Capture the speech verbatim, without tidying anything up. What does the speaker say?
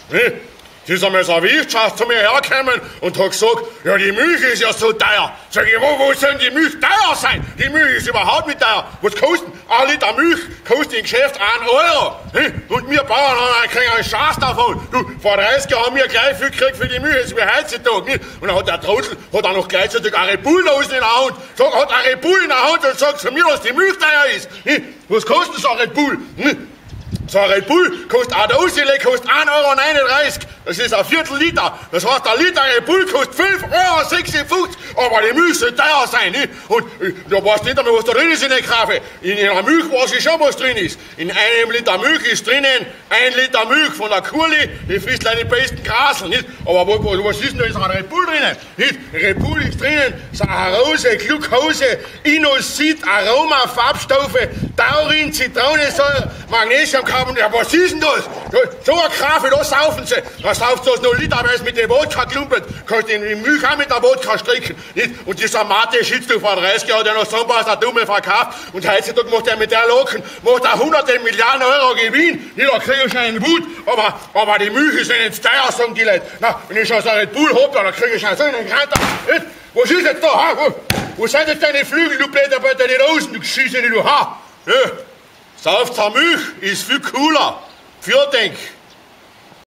Ne? Das ist einmal so eine Wirtschaft zu mir hergekommen und hat gesagt, ja, die Milch ist ja so teuer. Sag ich, wo, wo soll die Milch teuer sein? Die Milch ist überhaupt nicht teuer. Was kostet ein Liter Milch? Kostet im Geschäft einen Euro. Ne? Und wir Bauern haben kriegen einen Schatz davon. Du, vor dreißig Jahren haben wir gleich viel gekriegt für die Milch, als wie heutzutage. Ne? Und dann hat der Trottel hat auch noch gleichzeitig eine Red Bull in der Hand. Sag, hat eine Red Bull in der Hand und sagt zu mir, dass die Milch teuer ist. Ne? Was kostet so eine Red Bull? Ne? So ein Red Bull kostet eine Dose, kostet ein Euro neununddreißig. Das ist ein Viertel Liter. Das heißt, ein Liter Red Bull kostet fünf Euro sechsundfünfzig. Aber die Milch soll teuer sein, nicht? Und äh, da weißt du nicht einmal, was da drin ist in der Kaffee. In einer Milch weiß ich schon, was drin ist. In einem Liter Milch ist drinnen ein Liter Milch von der Kurli. Die frisst leider die besten Grasel, nicht? Aber wo, wo, was ist denn da? Ist ein Red Bull drinnen? Nicht? Red Bull ist drinnen Saccharose, Glucose, Inositol, Aroma, Farbstoffe, Taurin, Zitronensäure, Magnesium, ja, was ist denn das? So eine Kaffee, da saufen sie. Da sauft sie das noch literweise mit dem Wodka klumpert. Kannst du die Milch auch mit der Wodka stricken. Nicht? Und dieser Mate Schützel vor dreißig Jahren hat ja noch so was der Dumme verkauft. Und heutzutage macht er mit der Locken, macht er hunderte Milliarden Euro Gewinn. Nicht, da krieg ich schon einen Wut. Aber, aber die Milch ist nicht teuer, sagen die Leute. Na, wenn ich schon so einen Red Bull hab, dann krieg ich schon so einen Kranter. Was ist jetzt da? Ha? Wo, wo sind jetzt deine Flügel, du Blätter, deine Rosen, du Geschichte, du Ha? Ja. Sauft Milch ist viel cooler. Für Denk.